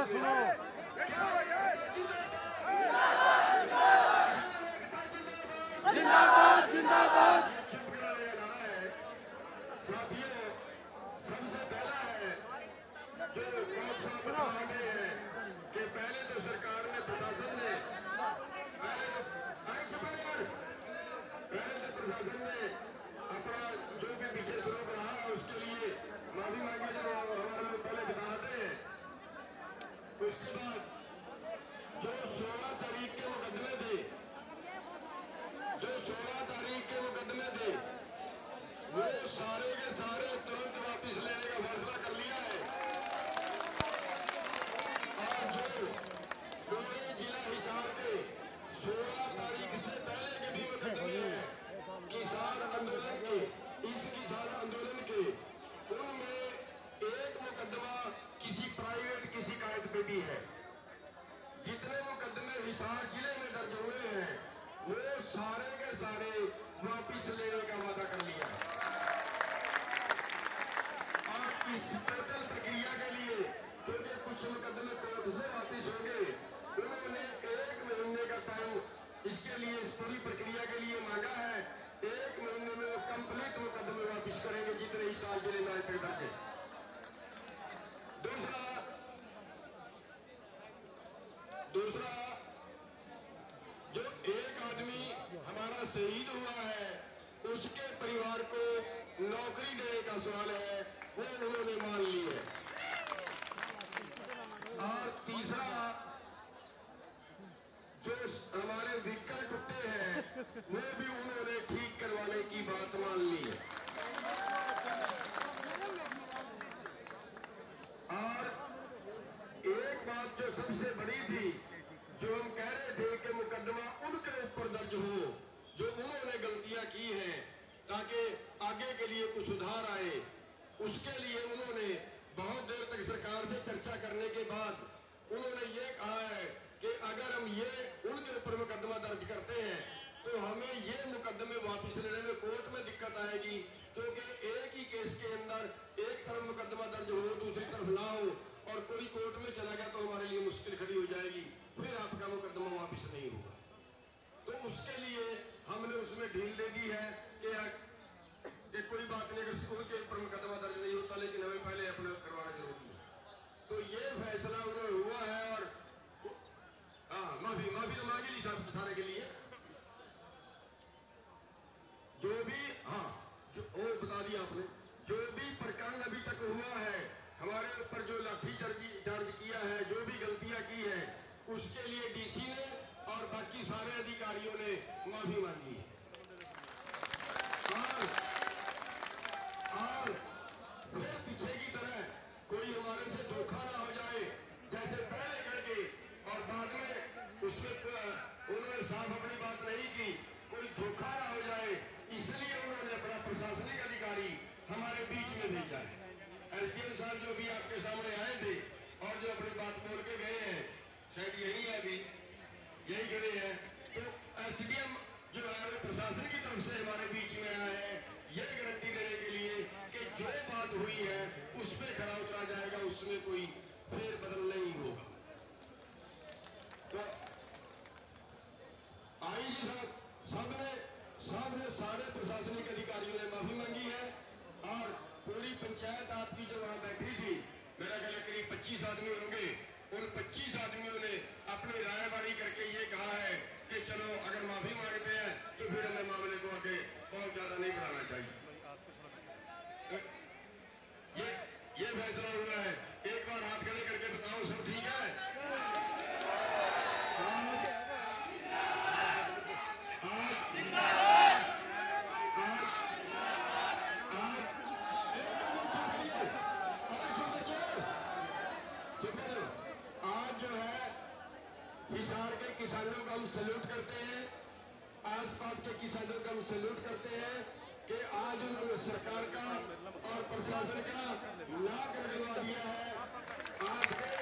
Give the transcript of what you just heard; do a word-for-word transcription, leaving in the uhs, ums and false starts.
सुनो। जिंदाबाद जिंदाबाद। साथियों, सबसे पहला है जो बताएंगे है कि पहले तो सरकार ने, प्रशासन ने पहले तो पहले तो प्रशासन ने अपना जो भी पीछे सलूक रहा है उसके लिए माफी मांगी, जो हमारे लोग पहले बताते हैं। उसके बाद जो सोलह तारीख के मुकदमे थे, जो सोलह तारीख के मुकदमे थे वो सारे के सारे तुरंत वापस लेने का फैसला कर लिया है। और जो पूरे जिला हिसार के सोलह तारीख से पहले के भी मुकदमे हैं किसान आंदोलन के, इस किसान आंदोलन के, उनमें एक मुकदमा किसी प्राइवेट की शिकायत पे भी है। जितने मुकदमे हिसार जिले में दर्ज हुए हैं वो सारे के सारे वापस लेने का वादा कर लिया है। और इस टोटल प्रक्रिया के लिए, क्योंकि कुछ मुकदमे कोर्ट से वापस होंगे, उन्होंने एक महीने का टाइम इसके लिए, इस पूरी प्रक्रिया के लिए मांगा है। एक महीने में वो कंप्लीट मुकदमे वापस करेंगे जितने हिसार जिले में आज तक दर्ज है। दूसरा दूसरा जो एक आदमी हमारा शहीद हुआ है उसके परिवार को नौकरी देने का सवाल है, वो उन्होंने मान ली है। और तीसरा जो हमारे व्हीकल टूटे हैं वो भी उन्होंने ठीक करवाने की बात मान ली है। और एक बात जो सबसे बड़ी थी, जो हम कह रहे थे कि मुकदमा उनके ऊपर दर्ज हो जो उन्होंने गलतियां की हैं ताकि आगे के लिए कुछ सुधार आए, उसके लिए उन्होंने बहुत देर तक सरकार से चर्चा करने के बाद उन्होंने ये कहा है कि अगर हम ये उनके ऊपर मुकदमा दर्ज करते हैं तो हमें ये मुकदमे वापस लेने में कोर्ट में दिक्कत आएगी, क्योंकि एक ही केस के अंदर एक तरफ मुकदमा दर्ज हो दूसरी तरफ ना हो और कोई कोर्ट में चला गया तो हमारे लिए मुश्किल खड़ी हो जाएगी, फिर आपका मुकदमा वापस नहीं होगा। तो उसके लिए हमने उसमें ढील दे दी है कि, कि कोई बात नहीं, अगर स्कूल के ऊपर मुकदमा दर्ज नहीं होता लेकिन हमें पहले अपना करवाना जरूरी है। तो ये फैसला उन्होंने हुआ है। और हाँ, माफी माफी तो मांगी ली साहब सारे के लिए, जो भी, हाँ जो वो बता दिया आपने, जो भी प्रकरण अभी तक हुआ है हमारे ऊपर, जो लाठी चार्ज किया है, जो भी गलतियां की है, उसके लिए डीसी ने और बाकी सारे अधिकारियों ने माफी मांगी है। और, और फिर पीछे की तरह कोई हमारे से धोखा ना हो जाए, जैसे पहले करके और बाद में उसमें उन्होंने साफ अपनी बात नहीं की, कोई धोखा ना हो जाए, इसलिए उन्होंने अपना प्रशासनिक अधिकारी हमारे बीच में भेजा है। एसडीएम साहब जो भी आपके सामने आए थे और जो अपनी बात बोल के गए हैं, शायद यही है, अभी यही खड़े हैं, तो एसडीएम जो है प्रशासन की तरफ से हमारे बीच में आया है ये गारंटी देने के लिए कि जो बात हुई है उस पर खरा उतरा जाएगा, उसमें कोई फेर बदल नहीं होगा। तो आई जी साहब सबने सबने सारे प्रशासनिक अधिकारियों ने माफी मांगी है। और पूरी पंचायत आपकी जो वहां बैठी थी, मेरा ख्याल करीब पच्चीस आदमी होंगे, उन पच्चीस आदमियों ने अपनी रायबारी करके ये कहा है कि चलो अगर माफी मांगते हैं तो फिर हमें मामले को आगे बहुत ज्यादा नहीं बढ़ाना चाहिए। ये ये फैसला हुआ है। एक बार हाथ खड़े करके बताओ सब ठीक है? हिसार के किसानों का हम सैल्यूट करते हैं, आसपास के किसानों का हम सैल्यूट करते हैं कि आज उन्होंने सरकार का और प्रशासन का नाक रगड़वा दिया है। आपके